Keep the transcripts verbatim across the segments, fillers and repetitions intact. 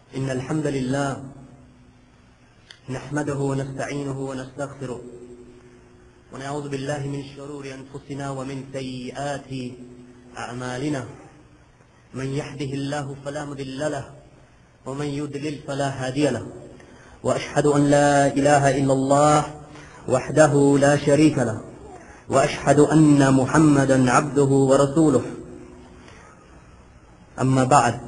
إن الحمد لله نحمده ونستعينه ونستغفره ونعوذ بالله من شرور أنفسنا ومن سيئات أعمالنا. من يهده الله فلا مضل له ومن يضلل فلا هادي له، وأشهد أن لا إله إلا الله وحده لا شريك له، وأشهد أن محمدا عبده ورسوله. أما بعد،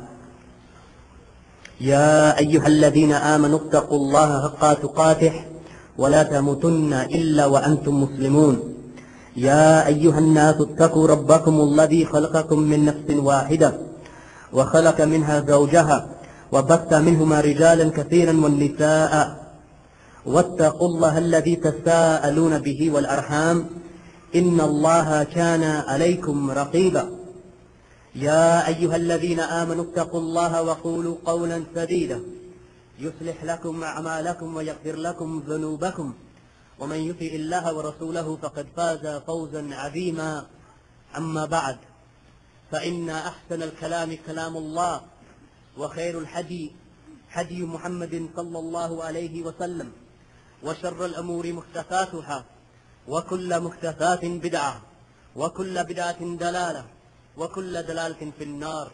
يا أيها الذين آمنوا اتقوا الله حق تقاته ولا تموتن إلا وأنتم مسلمون. يا أيها الناس اتقوا ربكم الذي خلقكم من نفس واحدة وخلق منها زوجها وبث منهما رجالا كثيرا والنساء، واتقوا الله الذي تساءلون به والأرحام إن الله كان عليكم رقيبا. يا أيها الذين آمنوا اتقوا الله وقولوا قولا سديدا يصلح لكم أعمالكم ويغفر لكم ذنوبكم، ومن يطع الله ورسوله فقد فاز فوزا عظيما. أما بعد، فإن أحسن الكلام كلام الله، وخير الهدي هدي محمد صلى الله عليه وسلم، وشر الأمور محدثاتها، وكل محدثات بدعة، وكل بدعة دلالة، وَكُلَّ دَلَالَةٍ فِي النَّارِ.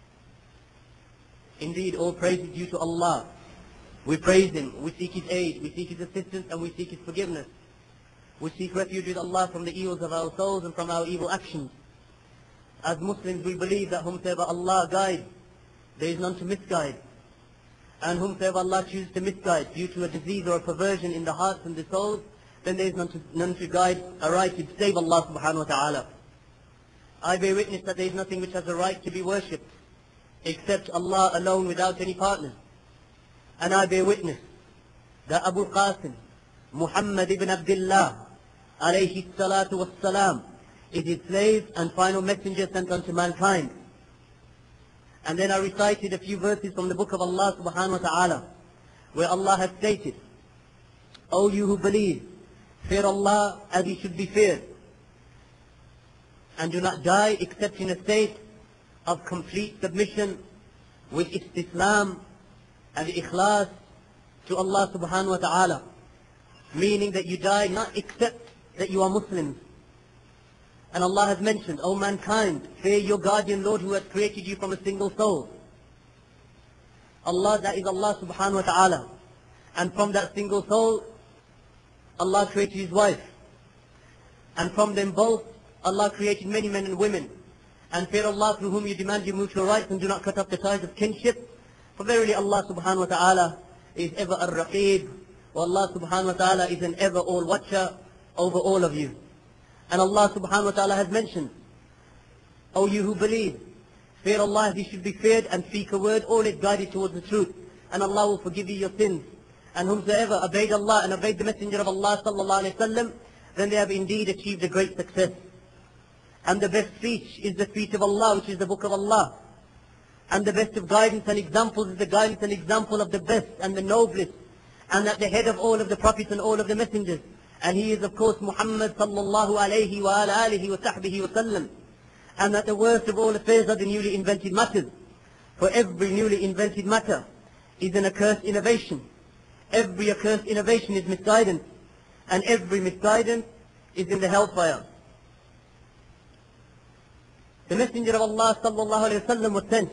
Indeed, all praise is due to Allah. We praise Him, we seek His aid, we seek His assistance, and we seek His forgiveness. We seek refuge with Allah from the evils of our souls and from our evil actions. As Muslims, we believe that whomsoever Allah guides, there is none to misguide. And whomsoever Allah chooses to misguide due to a disease or a perversion in the hearts and the souls, then there is none to, none to guide aright to save Allah subhanahu wa ta'ala. I bear witness that there is nothing which has a right to be worshipped except Allah alone without any partners. And I bear witness that Abu Qasim, Muhammad ibn Abdullah, alayhi salatu wassalam, is his slave and final messenger sent unto mankind. And then I recited a few verses from the book of Allah subhanahu wa ta'ala, where Allah has stated, O you who believe, fear Allah as He should be feared, and do not die except in a state of complete submission with istislam and ikhlas to Allah subhanahu wa ta'ala. Meaning that you die not except that you are Muslims. And Allah has mentioned, O mankind, fear your guardian Lord who has created you from a single soul. Allah, that is Allah subhanahu wa ta'ala. And from that single soul, Allah created His wife. And from them both, Allah created many men and women. And fear Allah through whom you demand your mutual rights and do not cut off the ties of kinship. For verily Allah subhanahu wa ta'ala is ever ar-raqib. Wa Allah subhanahu wa ta'ala is an ever all watcher over all of you. And Allah subhanahu wa ta'ala has mentioned, O you who believe, fear Allah as He should be feared and speak a word, all is guided towards the truth. And Allah will forgive you your sins. And whomsoever obeyed Allah and obeyed the Messenger of Allah sallallahu alayhi wa sallam, then they have indeed achieved a great success. And the best speech is the speech of Allah, which is the book of Allah. And the best of guidance and examples is the guidance and example of the best and the noblest, and at the head of all of the prophets and all of the messengers. And he is of course Muhammad sallallahu alayhi wa ala alihi wa sahbihi wa sallam. And that the worst of all affairs are the newly invented matters. For every newly invented matter is an accursed innovation. Every accursed innovation is misguidance. And every misguidance is in the hellfire. The Messenger of Allah sallallahu alayhi wa sallam was sent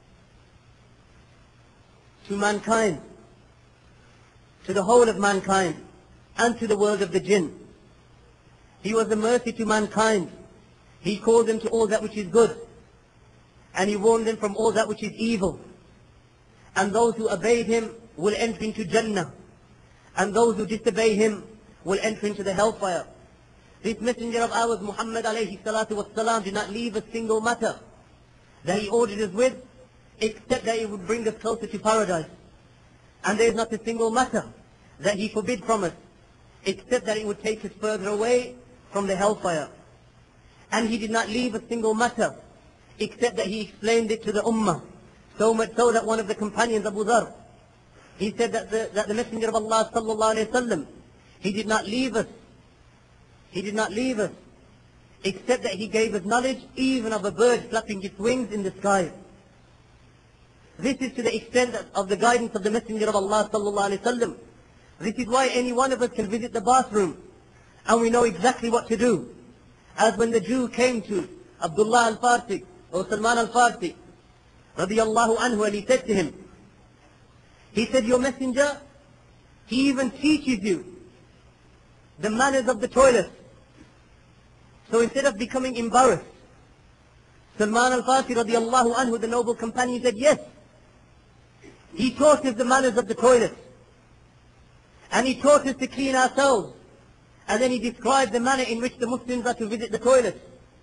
to mankind, to the whole of mankind, and to the world of the jinn. He was a mercy to mankind. He called them to all that which is good, and He warned them from all that which is evil. And those who obeyed Him will enter into Jannah, and those who disobey Him will enter into the hellfire. This messenger of ours, Muhammad alayhi salatu wassalam, did not leave a single matter that he ordered us with, except that it would bring us closer to paradise. And there is not a single matter that he forbid from us, except that it would take us further away from the hellfire. And he did not leave a single matter, except that he explained it to the ummah. So much so that one of the companions, Abu Dhar, he said that the, that the messenger of Allah sallallahu alayhi wa sallam, he did not leave us He did not leave us, except that He gave us knowledge even of a bird flapping its wings in the sky. This is to the extent of the guidance of the Messenger of Allah sallallahu alaihi wasallam. This is why any one of us can visit the bathroom and we know exactly what to do. As when the Jew came to Abdullah al-Farsi or Salman al-Farsi radiyallahu anhu, and he said to him, he said, your messenger, he even teaches you the manners of the toilet. So instead of becoming embarrassed, Salman al-Farsi radiyallahu anhu, the noble companion, said, yes, he taught us the manners of the toilet. And he taught us to clean ourselves. And then he described the manner in which the Muslims are to visit the toilet.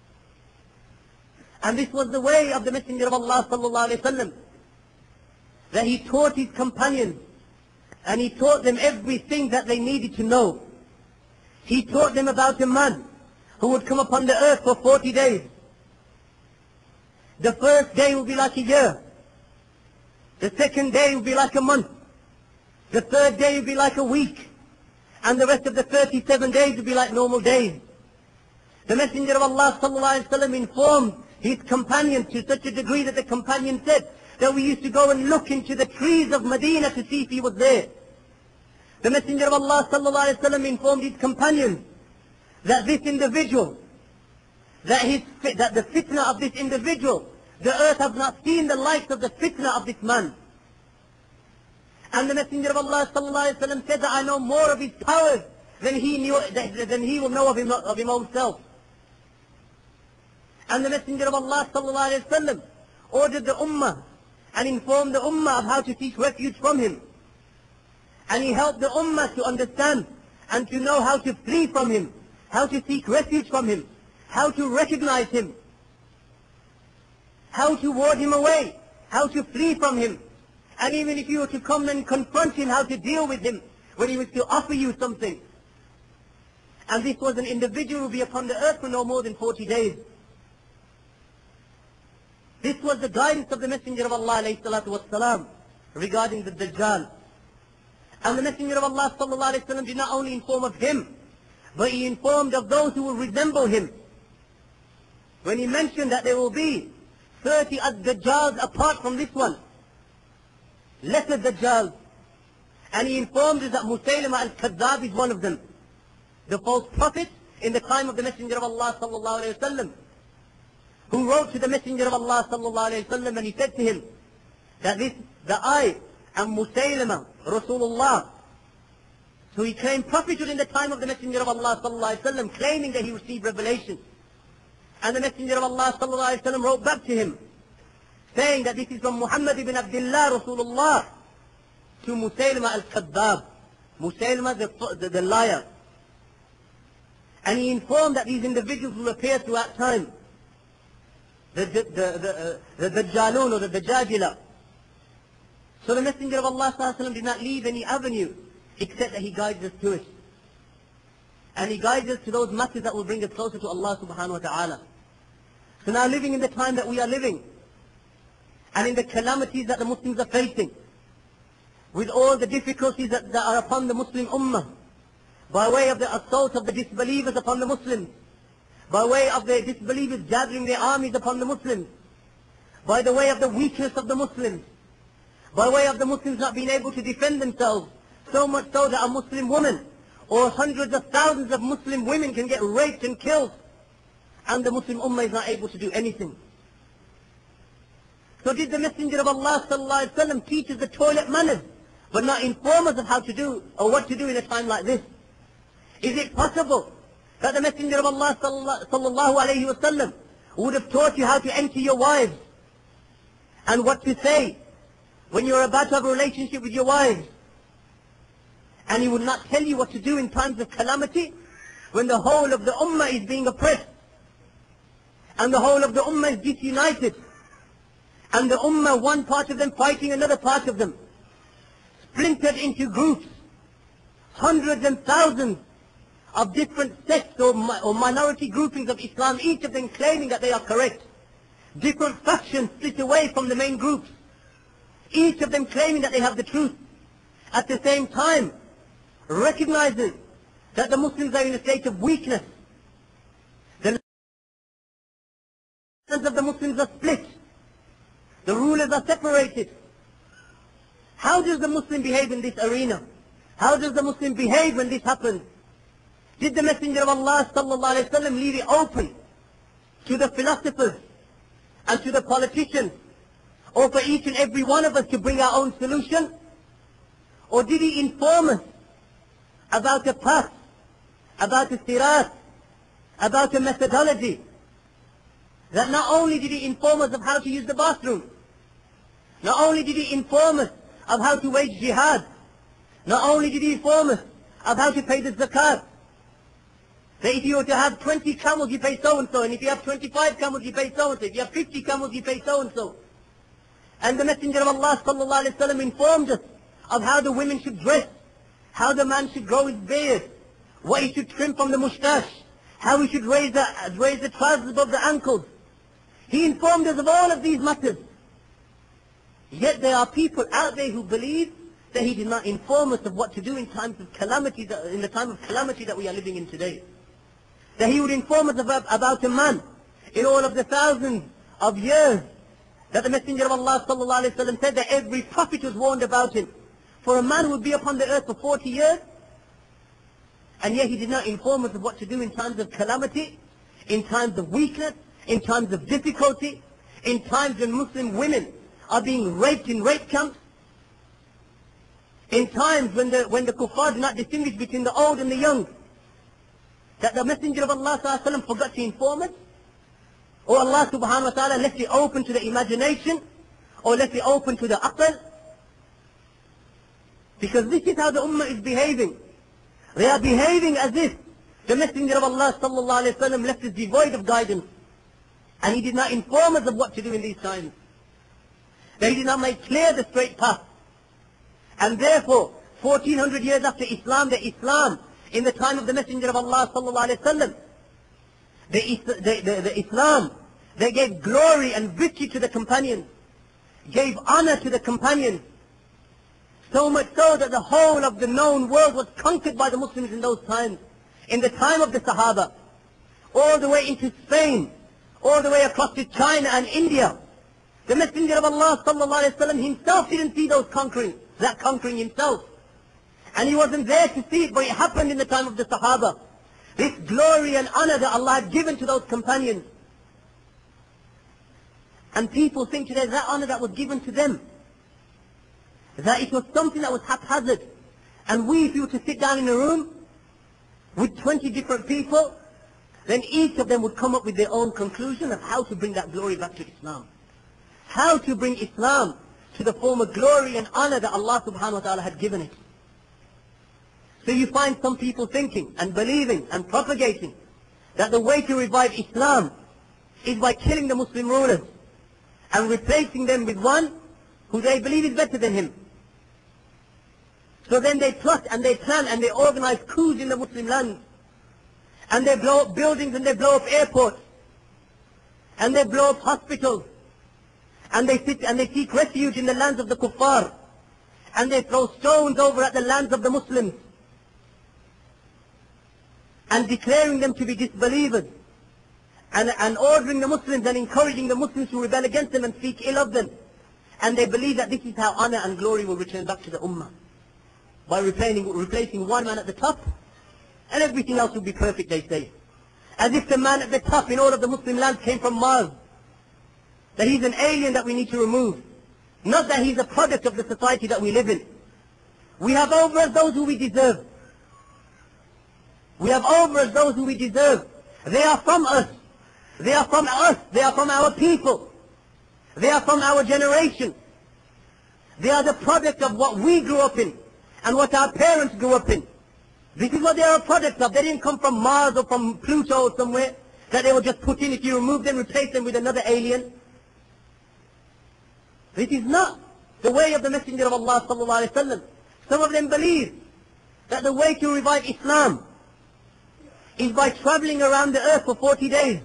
And this was the way of the Messenger of Allah sallallahu alaihi wasallam, that he taught his companions, and he taught them everything that they needed to know. He taught them about a man who would come upon the earth for forty days. The first day would be like a year. The second day would be like a month. The third day would be like a week. And the rest of the thirty-seven days would be like normal days. The Messenger of Allah sallallahu alaihi wasallam informed his companion to such a degree that the companion said that we used to go and look into the trees of Medina to see if he was there. The Messenger of Allah sallallahu alaihi wasallam informed his companion that this individual, that his that the fitna of this individual, the earth has not seen the likes of the fitna of this man. And the Messenger of Allah sallallahu alaihi wasallam said that I know more of his powers than he knew, than he will know of him of him himself. And the Messenger of Allah sallallahu alaihi wasallam ordered the ummah and informed the ummah of how to seek refuge from him. And he helped the ummah to understand and to know how to flee from him, how to seek refuge from him, how to recognize him, how to ward him away, how to flee from him. And even if you were to come and confront him, how to deal with him when he was to offer you something. And this was an individual who would be upon the earth for no more than forty days. This was the guidance of the Messenger of Allah alayhi salatu wassalam regarding the Dajjal. And the Messenger of Allah sallallahu alayhi wasallam did not only inform of him, but he informed of those who will resemble him. When he mentioned that there will be thirty ad-Dajjals apart from this one, lesser Dajjal. And he informed us that Musaylima al-Kadhdhab is one of them, the false prophet in the time of the Messenger of Allah sallallahu alayhi wasallam, who wrote to the Messenger of Allah sallallahu alayhi wasallam, and he said to him that this, that I am Musaylima Rasulullah. So he claimed prophethood in the time of the Messenger of Allah sallallahu alayhi wasallam, claiming that he received revelation. And the Messenger of Allah sallallahu alayhi wasallam wrote back to him, saying that this is from Muhammad ibn Abdullah Rasulullah to Musaylima al-Kadhdhab, Musaylima the, the, the liar. And he informed that these individuals will appear throughout time, the, the, the, the, uh, the Dajjalun or the Dajjajila. So the Messenger of Allah sallallahu alayhi wasallam did not leave any avenue except that he guides us to it. And he guides us to those matters that will bring us closer to Allah subhanahu wa ta'ala. So now, living in the time that we are living, and in the calamities that the Muslims are facing, with all the difficulties that, that are upon the Muslim ummah, by way of the assault of the disbelievers upon the Muslims, by way of the disbelievers gathering their armies upon the Muslims, by the way of the weakness of the Muslims, by way of the Muslims not being able to defend themselves, so much so that a Muslim woman or hundreds of thousands of Muslim women can get raped and killed, and the Muslim ummah is not able to do anything. So did the Messenger of Allah sallallahu alaihi wasallam teach us the toilet manners, but not inform us of how to do or what to do in a time like this? Is it possible that the Messenger of Allah sallallahu alaihi wasallam would have taught you how to enter your wives and what to say when you're about to have a relationship with your wives, and he would not tell you what to do in times of calamity when the whole of the ummah is being oppressed and the whole of the ummah is disunited, and the ummah, one part of them fighting another part of them, splintered into groups, hundreds and thousands of different sects or, or minority groupings of Islam, each of them claiming that they are correct. Different factions split away from the main groups, each of them claiming that they have the truth. At the same time, recognizing that the Muslims are in a state of weakness. The lands of the Muslims are split. The rulers are separated. How does the Muslim behave in this arena? How does the Muslim behave when this happens? Did the Messenger of Allah sallallahu alaihi wasallam leave it open to the philosophers and to the politicians, or for each and every one of us to bring our own solution? Or did he inform us about a path, about a sirat, about a methodology? That not only did he inform us of how to use the bathroom, not only did he inform us of how to wage jihad, not only did he inform us of how to pay the zakat, that if you were to have twenty camels you pay so and so, and if you have twenty-five camels you pay so and so, if you have fifty camels you pay so and so. And the Messenger of Allah sallallahu alaihi wasallam informed us of how the women should dress, how the man should grow his beard, what he should trim from the moustache, how he should raise the, raise the trousers above the ankles. He informed us of all of these matters. Yet there are people out there who believe that he did not inform us of what to do in times of calamity, that, in the time of calamity that we are living in today. That he would inform us about, about a man in all of the thousands of years that the Messenger of Allah sallallahu alaihi wasallam said that every prophet was warned about him. For a man who would be upon the earth for forty years, and yet he did not inform us of what to do in times of calamity, in times of weakness, in times of difficulty, in times when Muslim women are being raped in rape camps, in times when the, when the kuffar do not distinguish between the old and the young, that the Messenger of Allah sallallahu alaihi wasallam forgot to inform us, or Allah subhanahu wa ta'ala left it open to the imagination, or left it open to the aql. Because this is how the ummah is behaving. They are behaving as if the Messenger of Allah sallallahu alaihi wasallam left us devoid of guidance, and he did not inform us of what to do in these times. They did not make clear the straight path. And therefore, fourteen hundred years after Islam, the Islam in the time of the Messenger of Allah sallallahu alaihi wasallam, the, the, the, the Islam, they gave glory and victory to the companions, gave honor to the companions, so much so that the whole of the known world was conquered by the Muslims in those times. In the time of the Sahaba, all the way into Spain, all the way across to China and India. The Messenger of Allah sallallahu alaihi wasallam himself didn't see those conquering, that conquering himself. And he wasn't there to see it, but it happened in the time of the Sahaba. This glory and honor that Allah had given to those companions. And people think today that honor that was given to them, that it was something that was haphazard. And we, if you were to sit down in a room with twenty different people, then each of them would come up with their own conclusion of how to bring that glory back to Islam. How to bring Islam to the former glory and honor that Allah subhanahu wa ta'ala had given it. So you find some people thinking and believing and propagating that the way to revive Islam is by killing the Muslim rulers and replacing them with one who they believe is better than him. So then they plot and they plan and they organize coups in the Muslim lands. And they blow up buildings and they blow up airports. And they blow up hospitals. And they sit and they seek refuge in the lands of the kuffar. And they throw stones over at the lands of the Muslims. And declaring them to be disbelievers. And, and ordering the Muslims and encouraging the Muslims to rebel against them and speak ill of them. And they believe that this is how honor and glory will return back to the ummah. By replacing, replacing one man at the top, and everything else will be perfect, they say. As if the man at the top in all of the Muslim lands came from Mars. That he's an alien that we need to remove. Not that he's a product of the society that we live in. We have over us those who we deserve. We have over us those who we deserve. They are from us. They are from us. They are from our people. They are from our generation. They are the product of what we grew up in and what our parents grew up in. This is what they are a product of. They didn't come from Mars or from Pluto or somewhere that they were just put in. If you remove them, replace them with another alien. This is not the way of the Messenger of Allah sallallahu alaihi wasallam. Some of them believe that the way to revive Islam is by traveling around the earth for forty days,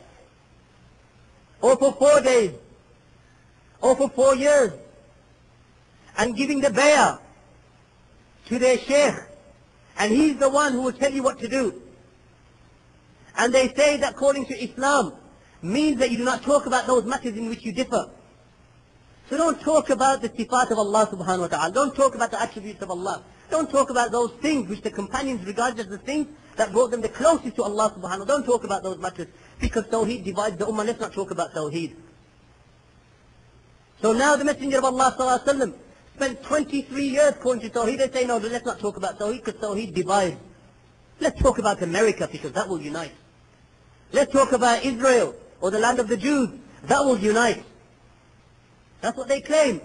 or for four days, or for four years, and giving the bay'ah to their sheikh, and he's the one who will tell you what to do. And they say that calling to Islam means that you do not talk about those matters in which you differ. So don't talk about the sifat of Allah subhanahu wa ta'ala. Don't talk about the attributes of Allah. Don't talk about those things which the companions regarded as the things that brought them the closest to Allah subhanahu wa ta'ala. Don't talk about those matters, because Tawheed divides the ummah. Let's not talk about Tawheed. So now the Messenger of Allah sallallahu alaihi wasallam spent twenty-three years calling to Tawheed. They say, no, let's not talk about Tawheed, because Tawheed divides. Let's talk about America, because that will unite. Let's talk about Israel, or the land of the Jews. That will unite. That's what they claim.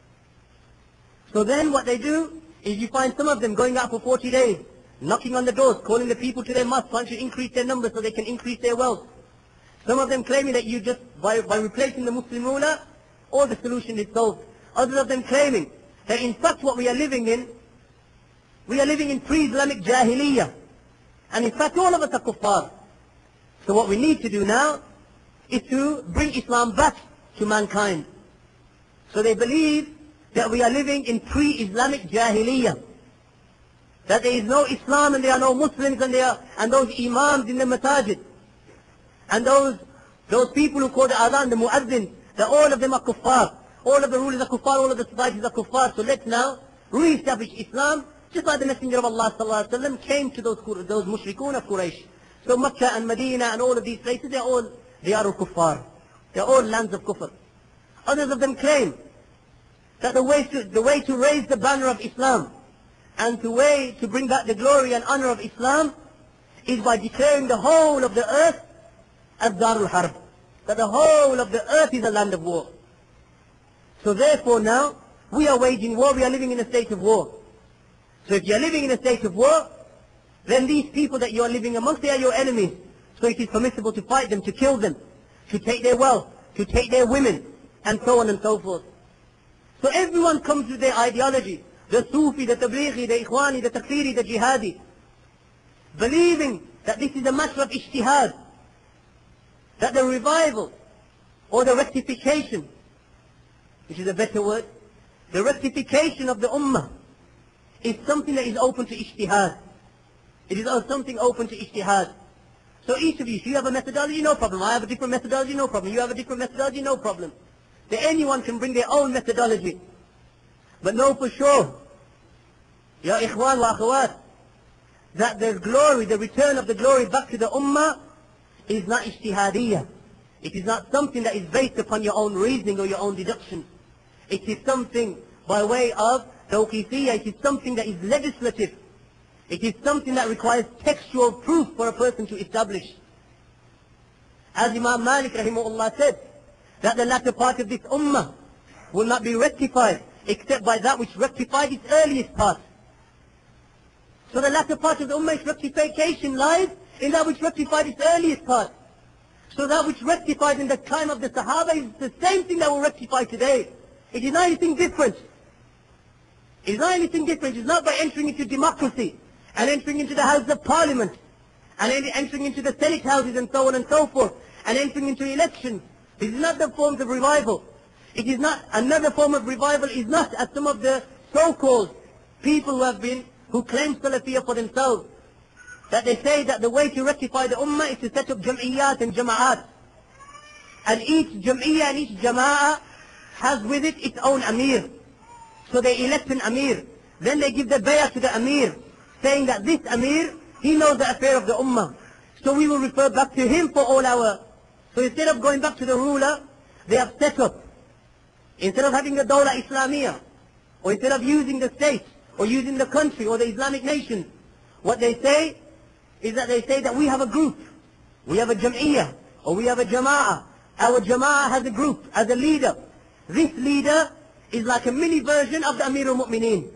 So then what they do is you find some of them going out for forty days, knocking on the doors, calling the people to their mosque, trying to increase their numbers so they can increase their wealth. Some of them claiming that you just, by, by replacing the Muslim ruler, all the solution is solved. Others of them claiming that in fact what we are living in, we are living in pre-Islamic Jahiliyyah. And in fact all of us are kuffar. So what we need to do now is to bring Islam back to mankind. So they believe that we are living in pre-Islamic Jahiliyyah. That there is no Islam and there are no Muslims and there are, and those imams in the masajid. And those, those people who call the adhan, the muazzin, that all of them are kuffar. All of the rulers are kuffar, all of the societies are kuffar. So let's now re-establish Islam, just like the Messenger of Allah sallallahu alaihi wasallam came to those, those mushrikun of Quraysh. So Makkah and Medina and all of these places, they are all, they are all kuffar. They are all lands of kufr. Others of them claim that the way to, the way to raise the banner of Islam and the way to bring back the glory and honor of Islam is by declaring the whole of the earth as Darul Harb. That the whole of the earth is a land of war. So therefore now, we are waging war, we are living in a state of war. So if you are living in a state of war, then these people that you are living amongst, they are your enemies. So it is permissible to fight them, to kill them, to take their wealth, to take their women, and so on and so forth. So everyone comes with their ideology. The Sufi, the Tablighi, the Ikhwani, the Takfiri, the Jihadi. Believing that this is a matter of ijtihad. That the revival, or the rectification, which is a better word, the rectification of the ummah is something that is open to ijtihad. It is something open to ijtihad. So each of you, if you have a methodology, no problem. I have a different methodology, no problem. You have a different methodology, no problem. That anyone can bring their own methodology. But know for sure, ya ikhwan wa akhawat, that the glory, the return of the glory back to the ummah is not ijtihadiyah. It is not something that is based upon your own reasoning or your own deduction. It is something by way of tawqifiyah. It is something that is legislative. It is something that requires textual proof for a person to establish. As Imam Malik rahimahullah said, that the latter part of this ummah will not be rectified except by that which rectified its earliest part. So the latter part of the ummah's rectification lies in that which rectified its earliest part. So that which rectified in the time of the Sahaba is the same thing that will rectify today. It is not anything different. It is not anything different. It is not by entering into democracy and entering into the House of Parliament and entering into the Senate houses and so on and so forth and entering into elections. This is not the forms of revival. It is not, another form of revival is not, as some of the so-called people who have been, who claim Salafiyah for themselves, that they say that the way to rectify the ummah is to set up jam'iyyat and jama'at. And each jam'iyyah and each jama'ah has with it its own amir. So they elect an amir. Then they give the bay'ah to the amir, saying that this amir, he knows the affair of the ummah. So we will refer back to him for all our... So instead of going back to the ruler, they have set up, instead of having a Dawla Islamiyah, or instead of using the state, or using the country, or the Islamic nations, what they say is that they say that we have a group, we have a jam'iyyah, or we have a jama'ah. Our jama'ah has a group, as a leader. This leader is like a mini version of the Amir al-Mu'mineen.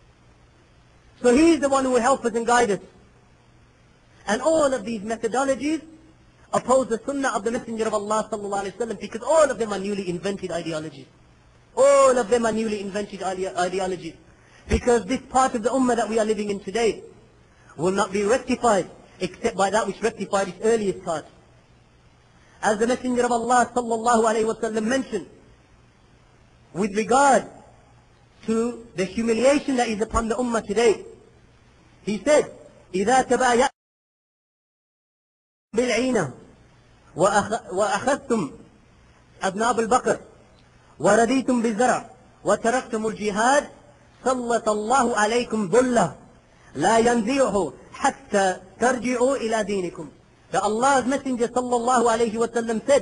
So he is the one who will help us and guide us. And all of these methodologies oppose the sunnah of the Messenger of Allah sallallahu alaihi wasallam, because all of them are newly invented ideologies. All of them are newly invented ideologies. Because this part of the ummah that we are living in today will not be rectified except by that which rectified its earliest part. As the Messenger of Allah sallallahu alaihi wasallam mentioned, with regard to the humiliation that is upon the ummah today, he said, إِذَا تَبَايَعْتُمْ بالعينة وأخذتم أذناب البقر وَرَدِيتُمْ بِالزَّرْعِ وَتَرَكْتُمُ الْجِهَادِ سَلَّطَ اللَّهُ عَلَيْكُمْ ذُلَّهُ لَا يَنْزِعُهُ حَتَّى تَرْجِعُوا إِلَى دِينِكُمْ. That Allah's Messenger sallallahu alayhi wa sallam said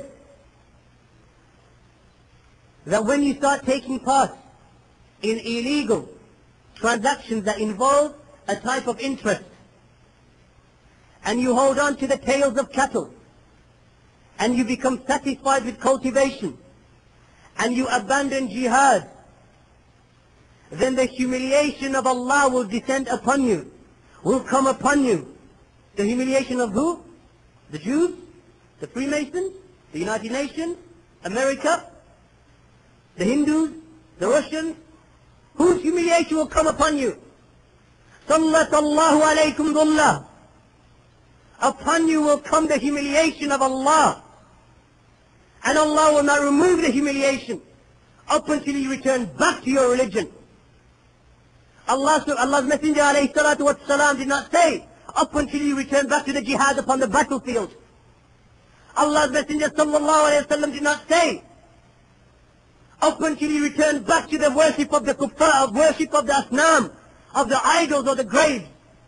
that when you start taking part in illegal transactions that involve a type of interest, and you hold on to the tails of cattle, and you become satisfied with cultivation, and you abandon jihad, then the humiliation of Allah will descend upon you, will come upon you. The humiliation of who? The Jews, the Freemasons, the United Nations, America, the Hindus, the Russians. Whose humiliation will come upon you? Sallat Allahu alaykum dhullah. Upon you will come the humiliation of Allah. And Allah will not remove the humiliation up until you return back to your religion. Allah, Allah's Messenger alayhi salatu wa salam did not say, up until you return back to the jihad upon the battlefield. Allah's Messenger sallallahu alayhi wa sallam did not say, up until you return back to the worship of the kuffar, of worship of the asnam, of the idols or the graves.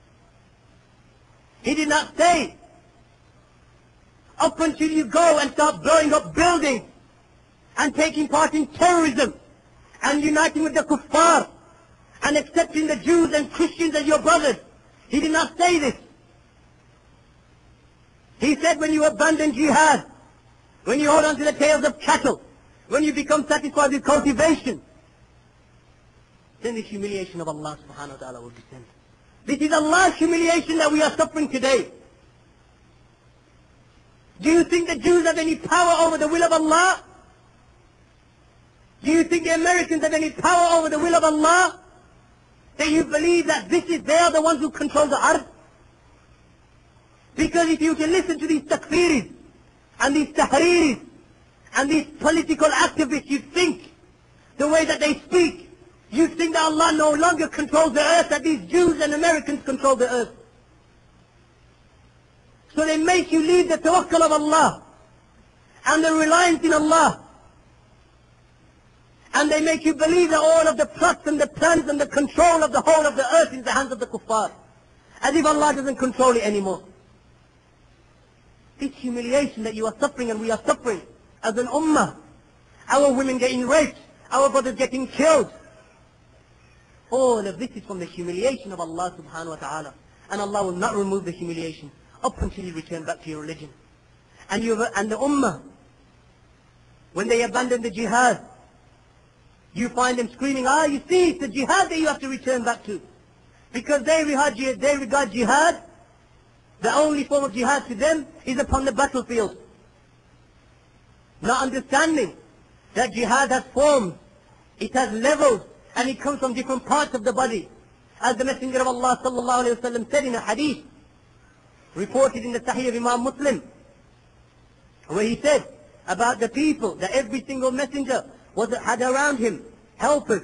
He did not say, up until you go and start blowing up buildings and taking part in terrorism and uniting with the kuffar and accepting the Jews and Christians as your brothers. He did not say this. He said when you abandon jihad, when you hold on to the tails of cattle, when you become satisfied with cultivation, then the humiliation of Allah subhanahu wa ta'ala will descend. This is Allah's humiliation that we are suffering today. Do you think the Jews have any power over the will of Allah? Do you think the Americans have any power over the will of Allah? That you believe that this is, they are the ones who control the earth? Because if you can listen to these takfiris and these tahriris and these political activists, you think the way that they speak, you think that Allah no longer controls the earth, that these Jews and Americans control the earth. So they make you leave the tawakkul of Allah and the reliance in Allah. And they make you believe that all of the plots and the plans and the control of the whole of the earth is in the hands of the kuffar. As if Allah doesn't control it anymore. This humiliation that you are suffering and we are suffering as an ummah, our women getting raped, our brothers getting killed, all of this is from the humiliation of Allah subhanahu wa ta'ala. And Allah will not remove the humiliation up until you return back to your religion. And, you, and the ummah, when they abandon the jihad, you find them screaming, ah, you see, it's the jihad that you have to return back to. Because they regard, they regard jihad, the only form of jihad to them is upon the battlefield. Not understanding that jihad has forms, it has levels, and it comes from different parts of the body. As the Messenger of Allah sallallahu alayhi wa sallam said in a hadith, reported in the Sahih of Imam Muslim, where he said about the people, that every single messenger was, had around him helpers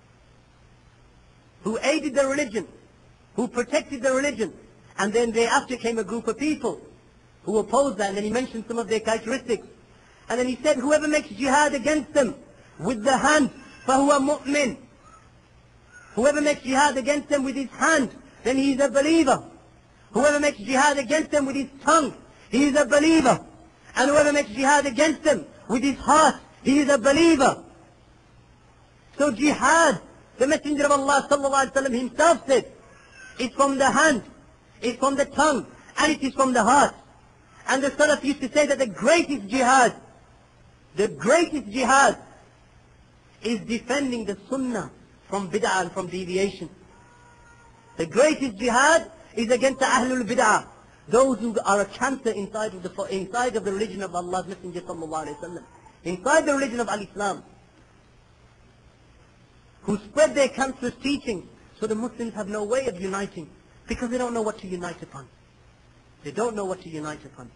who aided the religion, who protected the religion, and then thereafter came a group of people who opposed that, and then he mentioned some of their characteristics. And then he said, whoever makes jihad against them with the hand, فَهُوَ مُؤْمِنٌ. Whoever makes jihad against them with his hand, then he is a believer. Whoever makes jihad against them with his tongue, he is a believer. And whoever makes jihad against them with his heart, he is a believer. So jihad, the Messenger of Allah sallallahu alaihi wasallam himself said, it's from the hand, it's from the tongue, and it is from the heart. And the Salaf used to say that the greatest jihad, the greatest jihad is defending the sunnah from bid'ah and from deviation. The greatest jihad is against the ahlul bid'ah, those who are a cancer inside of the inside of the religion of Allah's Messenger sallallahu alaihi wasallam, inside the religion of Al-Islam, who spread their cancerous teachings. So the Muslims have no way of uniting, because they don't know what to unite upon. They don't know what to unite upon.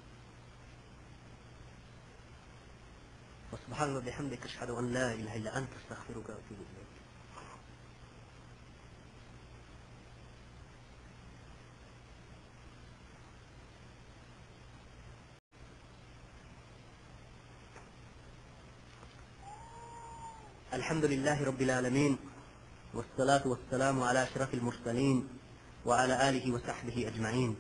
وسبحان الله بحمدك أشهد أن لا إله إلا أنت أستغفرك وأتوب إليك. الحمد لله رب العالمين والصلاة والسلام على أشرف المرسلين وعلى آله وصحبه أجمعين.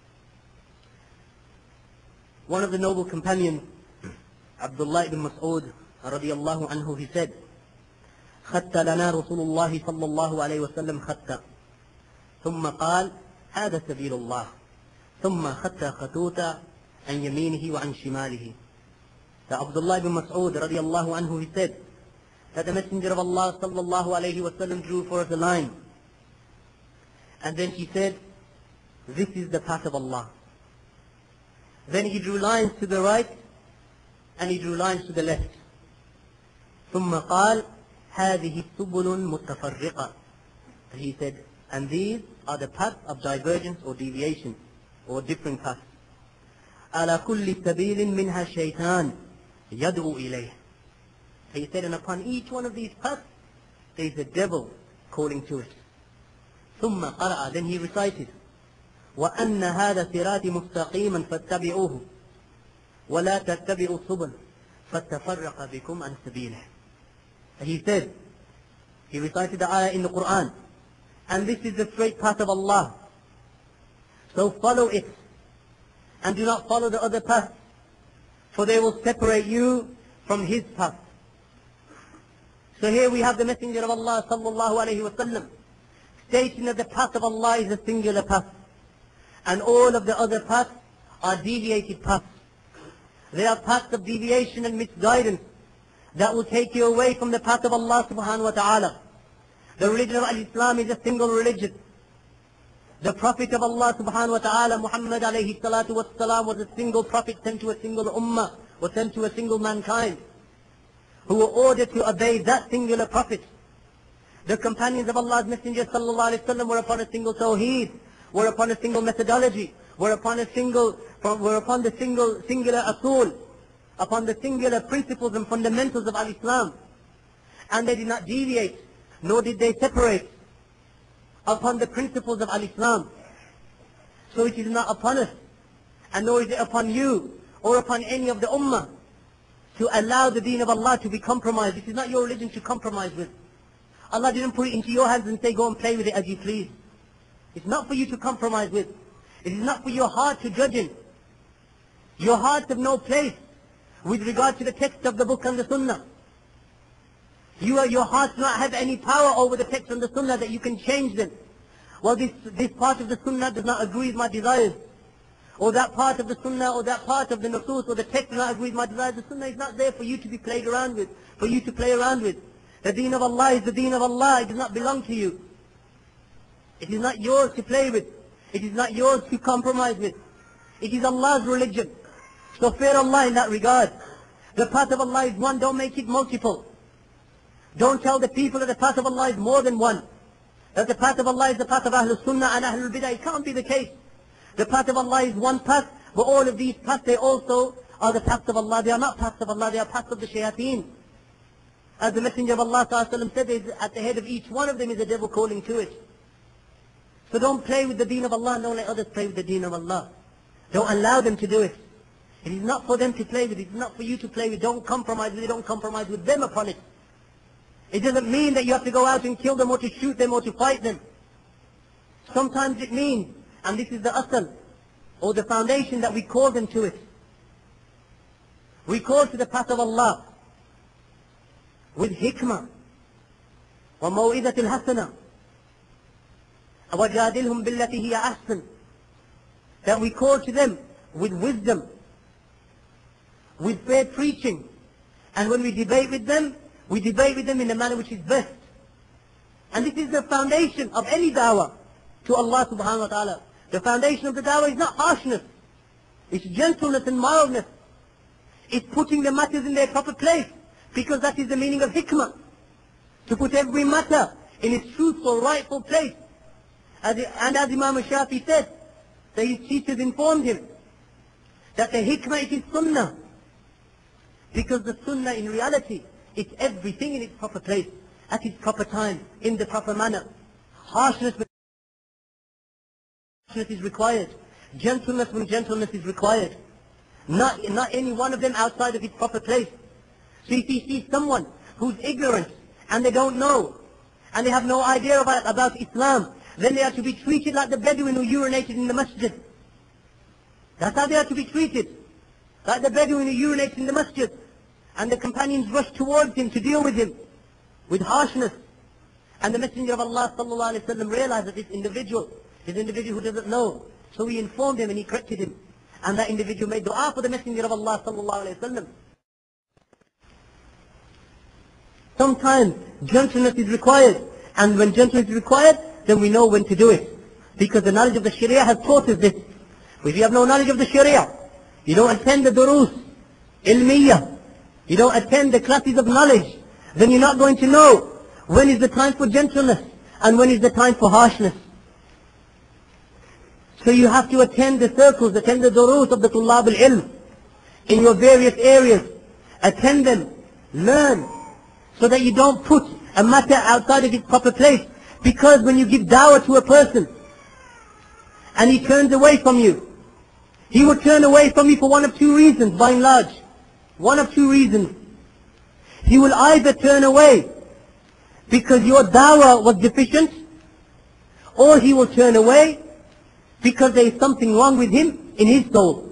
One of the noble companions, Abdullah ibn Mas'ud radiyallahu anhu, he said, خط لنا رسول الله صلى الله عليه وسلم خطا ثم قال هذا سبيل الله ثم خط خطوطا عن يمينه وعن شماله. So Abdullah ibn Mas'ud radiyallahu anhu, he said that the Messenger of Allah sallallahu alayhi wa sallam drew for us a line, and then he said, this is the path of Allah. Then he drew lines to the right and he drew lines to the left. ثم قال هذه سبل متفرقة. He said, and these are the paths of divergence or deviation or different paths. على كل سبيل منها شيطان يدعو إليه. He said, and upon each one of these paths there is a devil calling to it. ثم قرأ, then he recited, وأن هذا صراطي مستقيما فاتبعوه ولا تتبعوا السبل فتفرق بكم عن سبيله. He said, he recited the ayah in the Quran, and this is the straight path of Allah, so follow it and do not follow the other path, for they will separate you from his path. So here we have the Messenger of Allah sallallahu alayhi wa sallam stating that the path of Allah is a singular path, and all of the other paths are deviated paths. They are paths of deviation and misguidance that will take you away from the path of Allah subhanahu wa ta'ala. The religion of Islam is a single religion. The Prophet of Allah subhanahu wa ta'ala, Muhammad alayhi salatu was salam, was a single prophet sent to a single ummah, was sent to a single mankind, who were ordered to obey that singular prophet. The companions of Allah's Messenger sallallahu alayhi wa sallam were upon a single tawheed, were upon a single methodology, were upon a single, were upon the single, singular asul, upon the singular principles and fundamentals of al-Islam. And they did not deviate, nor did they separate upon the principles of al-Islam. So it is not upon us, and nor is it upon you, or upon any of the ummah, to allow the deen of Allah to be compromised. It is not your religion to compromise with. Allah didn't put it into your hands and say, go and play with it as you please. It's not for you to compromise with. It is not for your heart to judge in. Your hearts have no place with regard to the text of the book and the sunnah. You are, your heart does not have any power over the text and the sunnah that you can change them. Well, this, this part of the sunnah does not agree with my desires. Or that part of the sunnah, or that part of the nusus, or the text does not agree with my desires. The sunnah is not there for you to be played around with, for you to play around with. The deen of Allah is the deen of Allah. It does not belong to you. It is not yours to play with. It is not yours to compromise with. It is Allah's religion. So fear Allah in that regard. The path of Allah is one, don't make it multiple. Don't tell the people that the path of Allah is more than one. That the path of Allah is the path of Ahlul Sunnah and Ahlul Bidah. It can't be the case. The path of Allah is one path, but all of these paths, they also are the paths of Allah. They are not paths of Allah, they are paths of the shayateen. As the Messenger of Allah ﷺ said, at the head of each one of them is a devil calling to it. So don't play with the deen of Allah, and don't let others play with the deen of Allah. Don't allow them to do it. It is not for them to play with, it is not for you to play with. Don't compromise with it, don't compromise with them upon it. It doesn't mean that you have to go out and kill them or to shoot them or to fight them. Sometimes it means, and this is the asal, or the foundation, that we call them to it. We call to the path of Allah with hikmah, وَمَوْئِذَةِ الْحَسَنَةِ, وَجَادِلْهُمْ بِالَّتِي هِيَ أَحْسَنُ. That we call to them with wisdom, with fair preaching, and when we debate with them, we debate with them in the manner which is best. And this is the foundation of any da'wah to Allah subhanahu wa ta'ala. The foundation of the da'wah is not harshness. It's gentleness and mildness. It's putting the matters in their proper place, because that is the meaning of hikmah. To put every matter in its truthful, rightful place. As it, and as Imam Shafi said, that his teachers informed him that the hikmah, it is sunnah. Because the sunnah in reality, it's everything in its proper place, at its proper time, in the proper manner. Harshness when harshness is required. Gentleness when gentleness is required. Not, not any one of them outside of its proper place. So if you see someone who's ignorant and they don't know, and they have no idea about, about Islam, then they are to be treated like the Bedouin who urinated in the masjid. That's how they are to be treated. Like the Bedouin who urinated in the masjid. And the companions rushed towards him to deal with him with harshness. And the Messenger of Allah sallallahu alaihi wasallam realized that this individual is an individual who doesn't know. So he informed him and he corrected him. And that individual made dua for the Messenger of Allah sallallahu alaihi wasallam. Sometimes gentleness is required. And when gentleness is required, then we know when to do it. Because the knowledge of the Sharia has taught us this. If you have no knowledge of the Sharia, you don't attend the durus, ilmiyah, you don't attend the classes of knowledge, then you're not going to know when is the time for gentleness and when is the time for harshness. So you have to attend the circles, attend the durus of the Tullab al-Ilm in your various areas. Attend them, learn, so that you don't put a matter outside of its proper place. Because when you give dawah to a person and he turns away from you, he will turn away from you for one of two reasons, by and large. One of two reasons. He will either turn away because your dawah was deficient, or he will turn away because there is something wrong with him in his soul.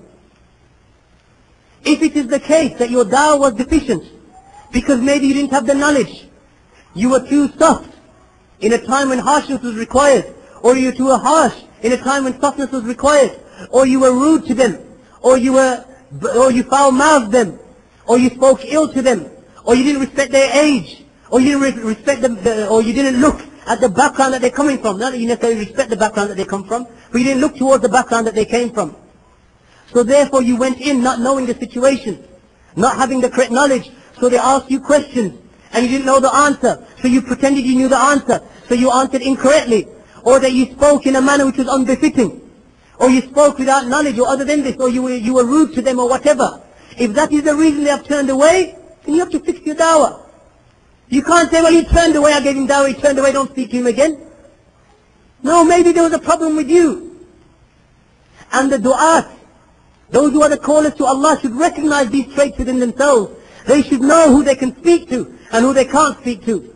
If it is the case that your dawah was deficient, because maybe you didn't have the knowledge, you were too soft in a time when harshness was required, or you were too harsh in a time when softness was required, or you were rude to them, or you were, or you foul-mouthed them, or you spoke ill to them, or you didn't respect their age, or you didn't re respect them, the, or you didn't look at the background that they're coming from. Not that you necessarily respect the background that they come from, but you didn't look towards the background that they came from. So therefore you went in not knowing the situation, not having the correct knowledge. So they asked you questions, and you didn't know the answer, so you pretended you knew the answer, so you answered incorrectly, or that you spoke in a manner which was unbefitting, or you spoke without knowledge, or other than this, or you were, you were rude to them, or whatever. If that is the reason they have turned away, then you have to fix your dawah. You can't say, well, he turned away, I gave him dawah, he turned away, don't speak to him again. No, maybe there was a problem with you. And the du'at, those who are the callers to Allah, should recognize these traits within themselves. They should know who they can speak to and who they can't speak to.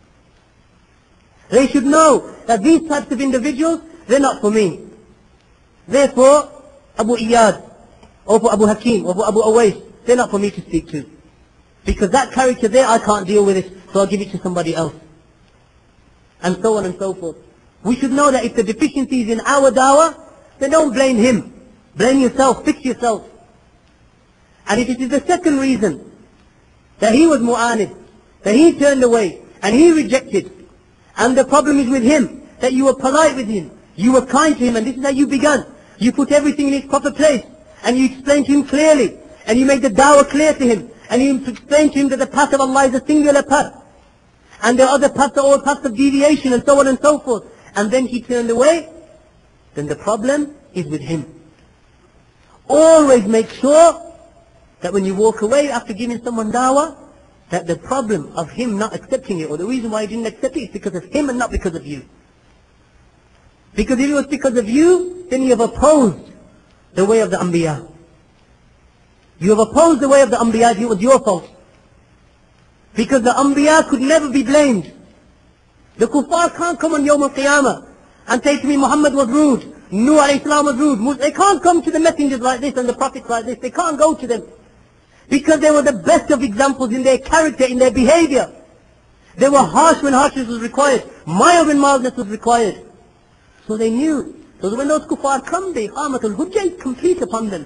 They should know that these types of individuals, they're not for me. Therefore, Abu Iyad, or for Abu Hakim, or for Abu Awais, they're not for me to speak to. Because that character there, I can't deal with it, so I'll give it to somebody else. And so on and so forth. We should know that if the deficiency is in our dawah, then don't blame him. Blame yourself, fix yourself. And if it is the second reason, that he was mu'anid, that he turned away, and he rejected, and the problem is with him, that you were polite with him, you were kind to him, and this is how you began. You put everything in its proper place, and you explained to him clearly, and you made the dawah clear to him, and you explained to him that the path of Allah is a singular path, and the other paths are all paths of deviation, and so on and so forth. And then he turned away, then the problem is with him. Always make sure that when you walk away after giving someone dawah, that the problem of him not accepting it, or the reason why he didn't accept it, is because of him and not because of you. Because if it was because of you, then you have opposed the way of the Anbiya. You have opposed the way of the Anbiya, it was your fault. Because the Anbiya could never be blamed. The kuffar can't come on Yawm al-Qiyamah and say to me, Muhammad was rude, Nuh alayhi salam was rude. They can't come to the messengers like this and the prophets like this. They can't go to them. Because they were the best of examples in their character, in their behavior. They were harsh when harshness was required, mild when mildness was required. So they knew. So when those kuffar come, the iqamatul hujjah is complete upon them.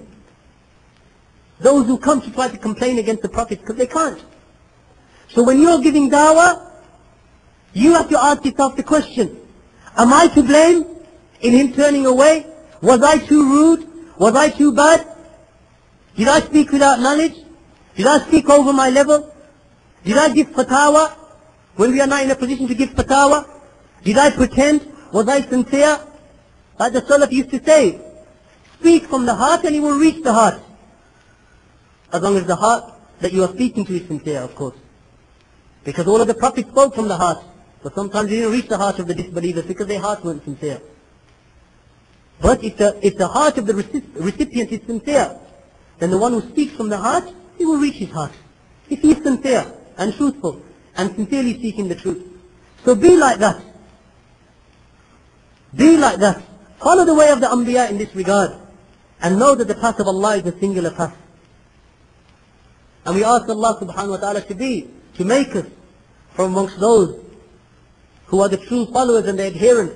Those who come to try to complain against the prophets, because they can't. So when you're giving dawah, you have to ask yourself the question, am I to blame in him turning away? Was I too rude? Was I too bad? Did I speak without knowledge? Did I speak over my level? Did I give fatwa when we are not in a position to give fatwa? Did I pretend? Was I sincere? Like the Salaf used to say, speak from the heart and it will reach the heart. As long as the heart that you are speaking to is sincere, of course. Because all of the prophets spoke from the heart. But sometimes they didn't reach the heart of the disbelievers because their hearts weren't sincere. But if the, if the heart of the recipient is sincere, then the one who speaks from the heart, he will reach his heart. If he is sincere and truthful and sincerely seeking the truth. So be like that. Be like that. Follow the way of the Anbiya in this regard. And know that the path of Allah is a singular path. And we ask Allah subhanahu wa ta'ala to be, to make us from amongst those who are the true followers and the adherents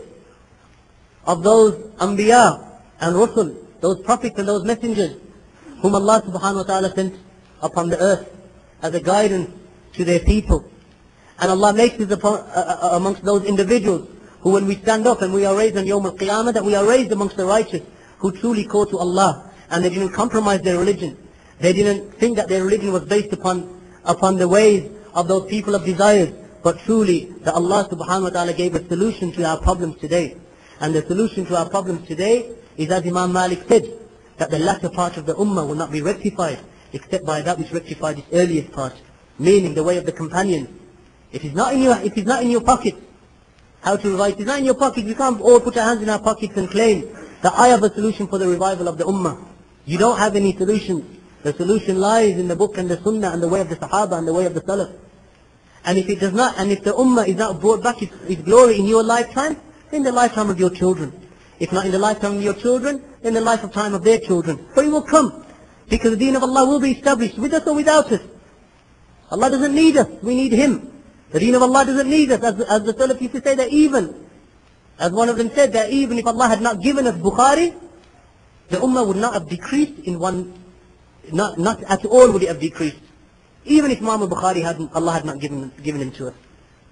of those Anbiya and Rusul, those prophets and those messengers whom Allah subhanahu wa ta'ala sent upon the earth as a guidance to their people. And Allah makes us upon, uh, uh, amongst those individuals who, when we stand up and we are raised on Yawm al-Qiyamah, that we are raised amongst the righteous who truly call to Allah, and they didn't compromise their religion. They didn't think that their religion was based upon upon the ways of those people of desires, but truly that Allah subhanahu wa ta'ala gave a solution to our problems today. And the solution to our problems today is, as Imam Malik said, that the latter part of the ummah will not be rectified except by that which rectified its earliest part, meaning the way of the companions. It is not in your, it is not in your pocket. How to revive? It is not in your pocket. We can't all put our hands in our pockets and claim that I have a solution for the revival of the ummah. You don't have any solutions. The solution lies in the book and the sunnah and the way of the Sahaba and the way of the Salaf. And if it does not, and if the ummah is not brought back its, its glory in your lifetime, in the lifetime of your children. If not in the lifetime of your children, in the lifetime of their children. But it will come, because the deen of Allah will be established with us or without us. Allah doesn't need us, we need Him. The deen of Allah doesn't need us, as, as the Salaf used to say, that even, as one of them said, that even if Allah had not given us Bukhari, the ummah would not have decreased in one, not, not at all would it have decreased. Even if Imam al-Bukhari hadn't, Allah had not given, given him to us.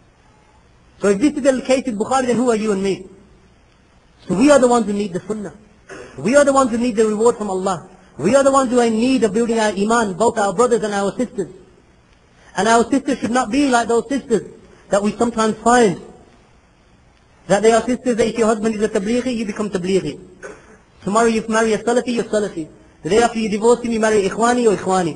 So if this is the case with Bukhari, then who are you and me? So we are the ones who need the sunnah. We are the ones who need the reward from Allah. We are the ones who are in need of building our iman, both our brothers and our sisters. And our sisters should not be like those sisters that we sometimes find. That they are sisters that if your husband is a tablighi, you become tablighi. Tomorrow you marry a salafi, you're salafi. The day after you divorce him, you marry ikhwani or ikhwani.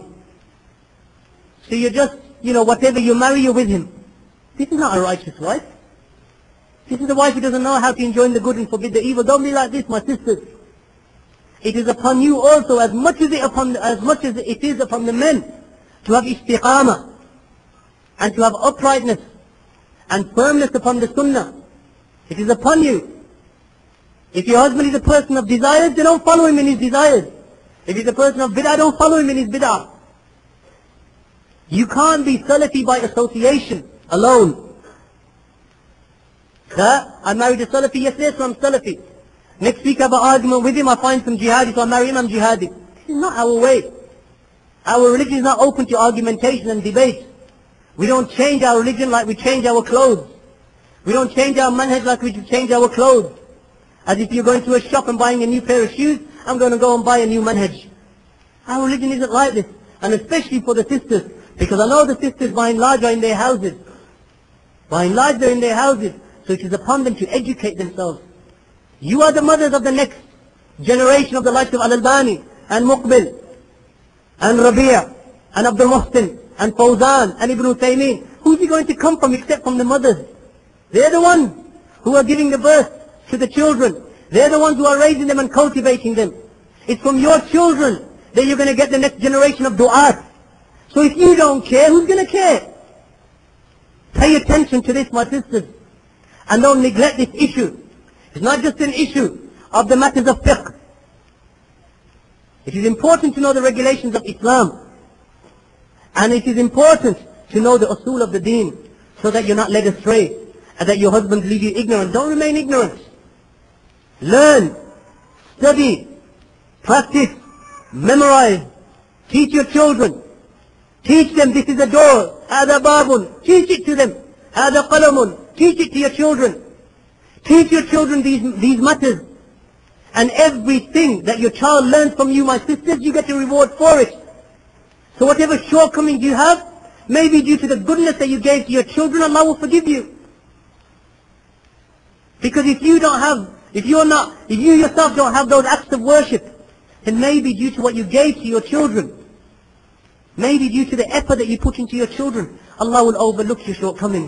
So you're just, you know, whatever you marry, you're with him. This is not a righteous wife. This is a wife who doesn't know how to enjoy the good and forbid the evil. Don't be like this, my sisters. It is upon you also, as much as it upon, as much as it is upon the men, to have istiqamah, and to have uprightness, and firmness upon the sunnah. It is upon you. If your husband is a person of desires, then don't follow him in his desires. If he's a person of bid'ah, don't follow him in his bid'ah. You can't be Salafi by association alone. That I married a Salafi yesterday, so I'm Salafi. Next week I have an argument with him, I find some jihadi, so I marry him, I'm jihadi. This is not our way. Our religion is not open to argumentation and debate. We don't change our religion like we change our clothes. We don't change our manhaj like we change our clothes. As if you're going to a shop and buying a new pair of shoes, I'm going to go and buy a new manhaj. Our religion isn't like this. And especially for the sisters. Because I know the sisters by and large are in their houses. By and large they're in their houses. So it is upon them to educate themselves. You are the mothers of the next generation of the likes of Al-Albani and Muqbil and Rabi'a and Abdul Muhsin and Fawzan and Ibn Uthaymeen. Who's he going to come from except from the mothers? They're the ones who are giving the birth to the children. They're the ones who are raising them and cultivating them. It's from your children that you're going to get the next generation of du'at. So if you don't care, who's going to care? Pay attention to this, my sisters. And don't neglect this issue. It's not just an issue of the matters of fiqh. It is important to know the regulations of Islam. And it is important to know the usul of the deen, so that you're not led astray, and that your husbands leave you ignorant. Don't remain ignorant. Learn, study, practice, memorize, teach your children. Teach them this is a door, هذا باب. Teach it to them. هذا قلم. Teach it to your children. Teach your children these, these matters. And everything that your child learns from you, my sisters, you get a reward for it. So whatever shortcomings you have, maybe due to the goodness that you gave to your children, Allah will forgive you. Because if you don't have, if you're not, if you yourself don't have those acts of worship, then maybe due to what you gave to your children, maybe due to the effort that you put into your children, Allah will overlook your shortcomings.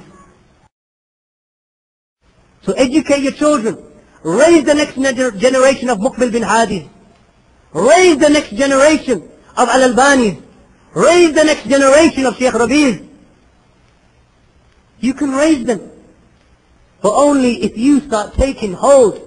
So educate your children. Raise the next generation of Muqbil bin Hadi. Raise the next generation of Al-Albani. Raise the next generation of Shaykh Rabiz. You can raise them. But only if you start taking hold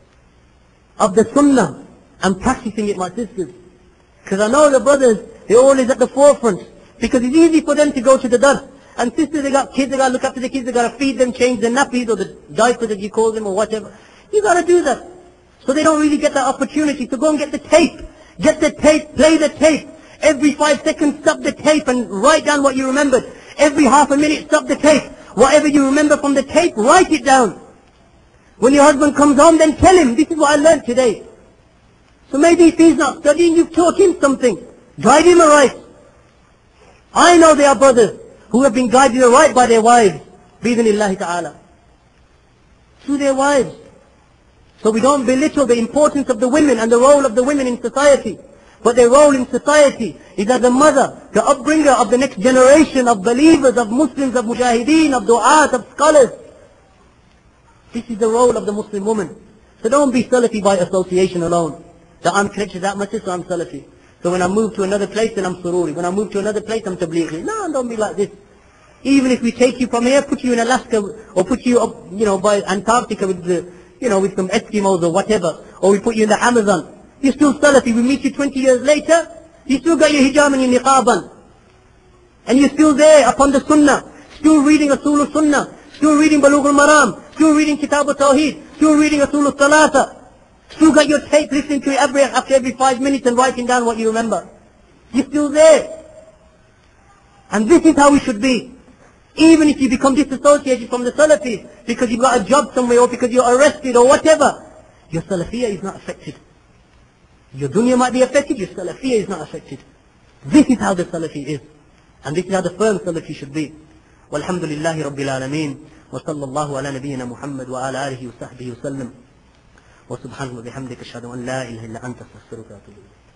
of the sunnah and practicing it, my sisters. Because I know the brothers, they're always at the forefront. Because it's easy for them to go to the dars. And sisters, they got kids, they got to look after the kids, they got to feed them, change their nappies or the diapers that you call them or whatever. You got to do that. So they don't really get that opportunity. So go and get the tape. Get the tape, play the tape. Every five seconds, stop the tape and write down what you remembered. Every half a minute, stop the tape. Whatever you remember from the tape, write it down. When your husband comes home, then tell him, this is what I learned today. So maybe if he's not studying, you've taught him something. Guide him aright. I know there are brothers who have been guided aright by their wives, bi-idhnillahi ta'ala, through their wives. So we don't belittle the importance of the women and the role of the women in society. But their role in society is as a mother, the upbringer of the next generation of believers, of Muslims, of mujahideen, of du'at, of scholars. This is the role of the Muslim woman. So don't be Salafi by association alone. That I'm connected to that much, so I'm Salafi. So when I move to another place, then I'm Sururi. When I move to another place, I'm Tablighi. No, don't be like this. Even if we take you from here, put you in Alaska, or put you up, you know, by Antarctica with the, you know, with some Eskimos or whatever, or we put you in the Amazon, you're still Salafi. We meet you twenty years later, you still got your hijab and your niqab on. And you're still there upon the Sunnah, still reading Asul al-Sunnah, still reading Balugh al-Maram, still reading Kitab al-Tawheed, still reading Asul al-Thalatha, still got your tape, listening to it every, after every five minutes and writing down what you remember. You're still there. And this is how we should be. Even if you become disassociated from the Salafis, because you've got a job somewhere, or because you're arrested, or whatever, your Salafiyah is not affected. Your dunya might be affected, your Salafiyah is not affected. This is how the Salafi is. And this is how the firm Salafi should be. Walhamdulillahi Rabbil Alameen. Wa sallallahu ala nabiyyina Muhammad wa ala alihi wa sahbihi wa sallam. Wa subhanahu wa bihamdika ashhadu an la ilaha illa anta astaghfiruka wa atubu ilayk.